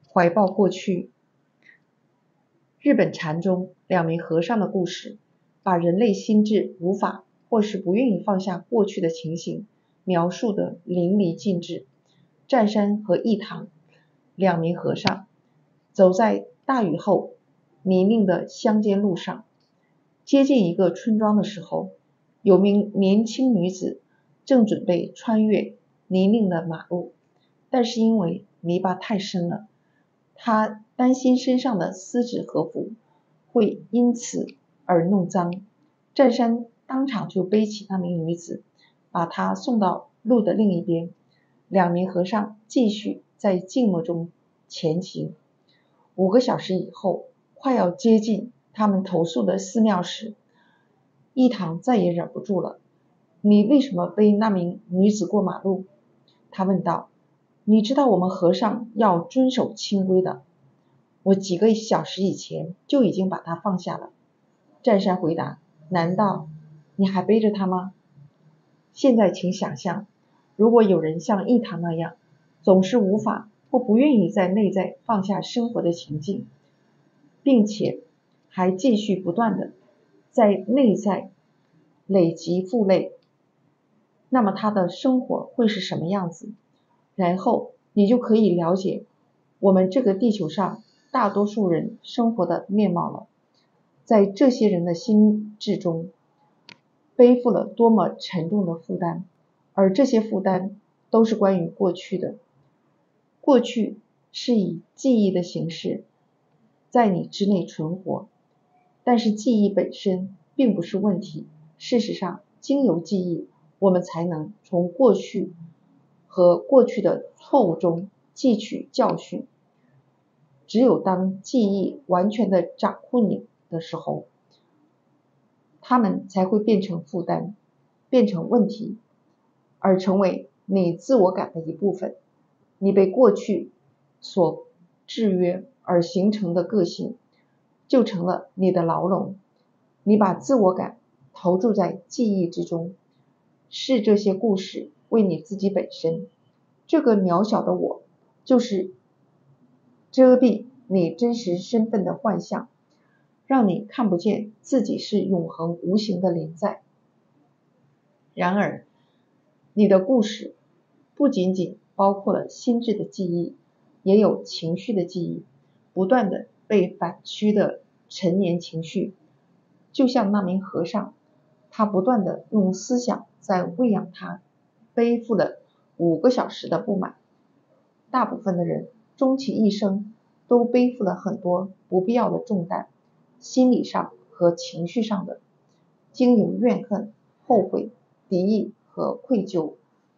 怀抱过去。日本禅中两名和尚的故事，把人类心智无法或是不愿意放下过去的情形描述得淋漓尽致。占山和一堂两名和尚走在大雨后泥泞的乡间路上，接近一个村庄的时候，有名年轻女子正准备穿越泥泞的马路，但是因为泥巴太深了，她担心身上的丝质和服会因此而弄脏。占山当场就背起那名女子，把她送到路的另一边。两名和尚继续在静默中前行。5个小时以后，快要接近他们投宿的寺庙时，一堂再也忍不住了。你为什么背那名女子过马路？他问道。你知道我们和尚要遵守清规的。我几个小时以前就已经把她放下了。占山回答。难道你还背着她吗？现在请想象，如果有人像一堂那样，总是无法或不愿意在内在放下生活的情境，并且还继续不断的在内在累积负累，那么他的生活会是什么样子？然后你就可以了解我们这个地球上大多数人生活的面貌了。在这些人的心智中背负了多么沉重的负担，而这些负担都是关于过去的。过去是以记忆的形式在你之内存活，但是记忆本身并不是问题。事实上，经由记忆，我们才能从过去和过去的错误中汲取教训。只有当记忆完全的掌控你的时候，它们才会变成负担，变成问题，而成为你自我感的一部分。你被过去所制约而形成的个性，就成了你的牢笼。你把自我感投注在记忆之中，视这些故事为你自己本身。这个渺小的我，就是遮蔽你真实身份的幻象，让你看不见自己是永恒无形的临在。然而，你的故事不仅仅包括了心智的记忆，也有情绪的记忆，不断的被反驱的陈年情绪，就像那名和尚，他不断的用思想在喂养他背负了5个小时的不满。大部分的人终其一生都背负了很多不必要的重担，心理上和情绪上的，经由怨恨、后悔、敌意和愧疚，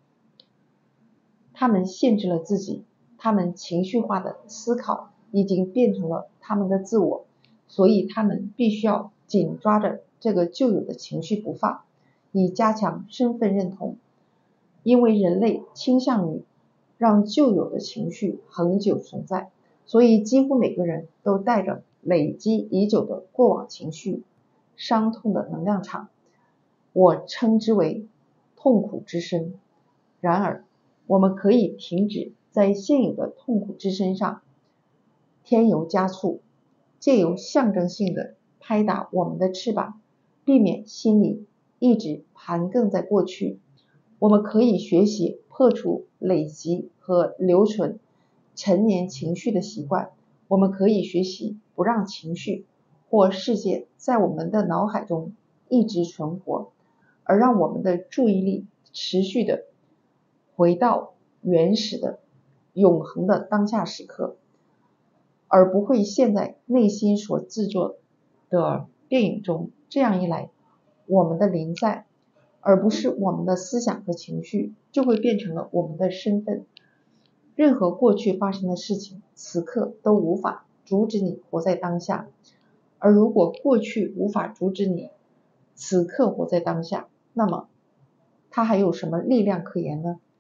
他们限制了自己，他们情绪化的思考已经变成了他们的自我，所以他们必须要紧抓着这个旧有的情绪不放，以加强身份认同。因为人类倾向于让旧有的情绪恒久存在，所以几乎每个人都带着累积已久的过往情绪，伤痛的能量场，我称之为痛苦之身。然而，我们可以停止在现有的痛苦之身上添油加醋，借由象征性的拍打我们的翅膀，避免心里一直盘亘在过去。我们可以学习破除累积和留存陈年情绪的习惯。我们可以学习不让情绪或事件在我们的脑海中一直存活，而让我们的注意力持续的回到原始的永恒的当下时刻，而不会陷在内心所制作的电影中。这样一来，我们的临在而不是我们的思想和情绪，就会变成了我们的身份。任何过去发生的事情，此刻都无法阻止你活在当下。而如果过去无法阻止你此刻活在当下，那么它还有什么力量可言呢？